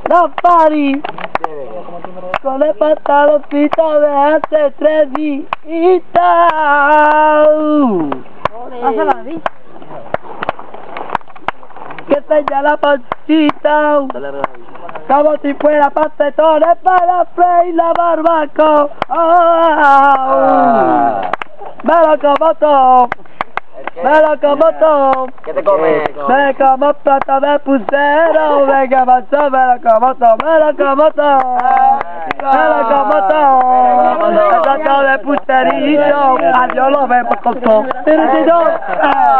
la party, con el pantaloncito de hace 3 días. Que tenga la pancita, como si fuera pastetones para freír la barbacoa. Me lo como todo. ¿Qué te comes? Me como plato de pucero. Venga, macho, me lo como todo. Me lo como todo. Me lo como todo de pucerito. Adiós, lo vemos con todo.